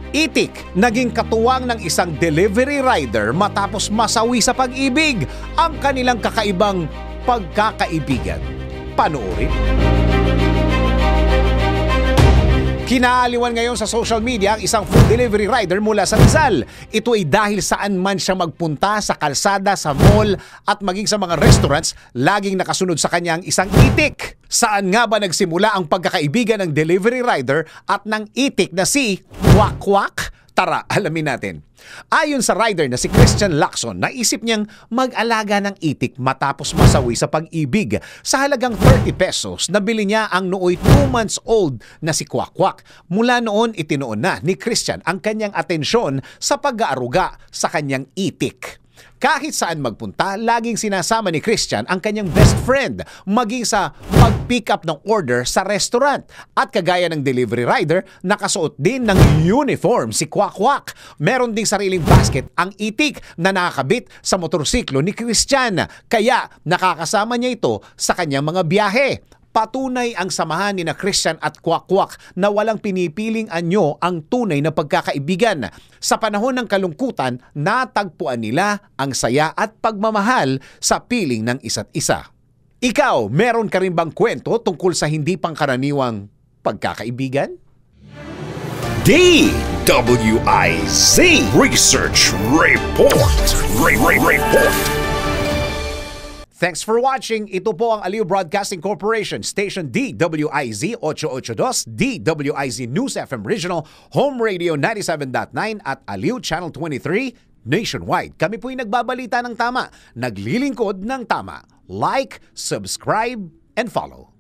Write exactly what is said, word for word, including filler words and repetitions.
Itik, naging katuwang ng isang delivery rider matapos masawi sa pag-ibig ang kanilang kakaibang pagkakaibigan. Panoorin. Kinaaliwan ngayon sa social media ang isang food delivery rider mula sa Rizal. Ito ay dahil saan man siya magpunta sa kalsada, sa mall at maging sa mga restaurants, laging nakasunod sa kanya ang isang itik. Saan nga ba nagsimula ang pagkakaibigan ng delivery rider at ng itik na si Kwak Kwak? Tara, alamin natin. Ayon sa rider na si Christian Lacson, naisip niyang mag-alaga ng itik matapos masawi sa pag-ibig. Sa halagang thirty pesos, nabili niya ang nooy two months old na si Kwak Kwak. Mula noon, itinoon na ni Christian ang kanyang atensyon sa pag-aaruga sa kanyang itik. Kahit saan magpunta, laging sinasama ni Christian ang kanyang best friend, maging sa pag-pick up ng order sa restaurant. At kagaya ng delivery rider, nakasuot din ng uniform si Kwak Kwak. Meron ding sariling basket ang itik na nakakabit sa motorsiklo ni Christian. Kaya nakakasama niya ito sa kanyang mga biyahe. Patunay ang samahan ni na Christian at Kwak Kwak na walang pinipiling anyo ang tunay na pagkakaibigan. Sa panahon ng kalungkutan, natagpuan nila ang saya at pagmamahal sa piling ng isa't isa. Ikaw, meron ka rin bang kwento tungkol sa hindi pangkaraniwang pagkakaibigan? D W I Z Research Report. Report. Thanks for watching. Ito po ang Aliw Broadcasting Corporation, Station D W I Z eight eighty-two, D W I Z News F M Regional, Home Radio ninety-seven point nine at Aliw Channel twenty-three nationwide. Kami po'y nagbabalita ng tama, naglilingkod ng tama. Like, subscribe, and follow.